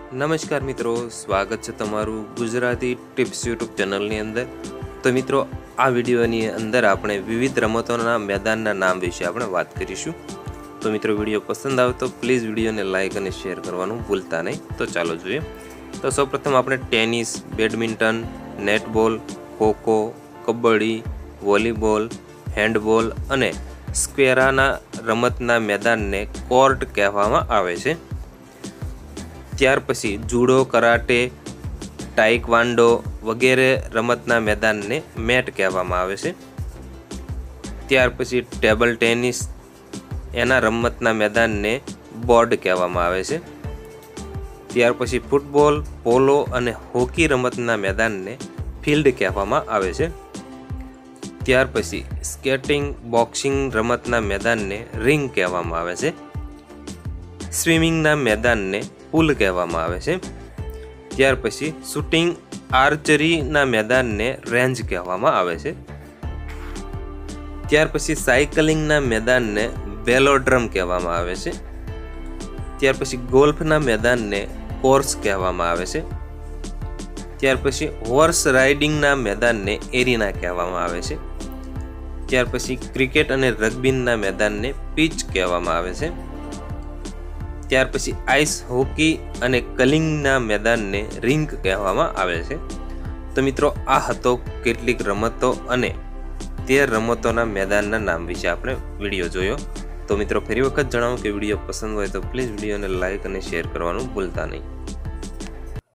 નમસ્કાર મિત્રો, સ્વાગત છે તમારું ગુજરાતી ટિપ્સ યુટ્યુબ ચેનલની અંદર। તો મિત્રો, આ વિડીયોની અંદર આપણે વિવિધ રમતોના મેદાનના નામ વિશે આપણે વાત કરીશું। તો મિત્રો, વિડીયો પસંદ આવે તો પ્લીઝ વિડીયોને લાઇક અને શેર કરવાનું ભૂલતા નહીં। તો ચાલો જોઈએ। તો સૌપ્રથમ આપણે tennis, badminton, netball, kho kho, kabaddi, volleyball, handball અને સ્ક્વેરાના રમતના મેદાનને કોર્ટ કહેવામાં આવે છે। ત્યાર પછી જુડો, કરાટે, ટાઇકવાન્ડો વગેરે રમતના મેદાનને મેટ કહેવામાં આવે છે। ત્યાર પછી ટેબલ ટેનિસ, એના રમતના મેદાનને બોર્ડ કહેવામાં આવે છે। ત્યાર પછી ફૂટબોલ, પોલો અને હોકી રમતના મેદાનને ફિલ્ડ કહેવામાં આવે છે। ત્યાર પછી સ્કેટિંગ, બોક્સિંગ રમતના મેદાનને રિંગ કહેવામાં આવે છે। સ્વિમિંગના મેદાનને પુલ કહેવામાં આવે છે। ત્યાર પછી શૂટિંગ, આર્ચરીના મેદાનને રેન્જ કહેવામાં આવે છે। ત્યાર પછી સાયકલિંગના મેદાનને વેલોડ્રમ કહેવામાં આવે છે। ત્યાર પછી ગોલ્ફના મેદાનને કોર્સ કહેવામાં આવે છે। ત્યાર પછી હોર્સ રાઇડિંગના મેદાનને એરિના કહેવામાં આવે છે। ત્યાર પછી ક્રિકેટ અને રગ્બીના મેદાનને પિચ કહેવામાં આવે છે। ત્યાર પછી આઈસ હોકી અને કલિંગના મેદાનને રિંગ કહેવામાં આવે છે। તો મિત્રો, આ હતો કેટલીક રમતો અને તે રમતોના મેદાનના નામ વિશે આપણે વિડીયો જોયો। તો મિત્રો, ફરી વખત જણાવું કે વિડીયો પસંદ હોય તો પ્લીઝ વિડીયોને લાઇક અને શેર કરવાનું ભૂલતા નહીં।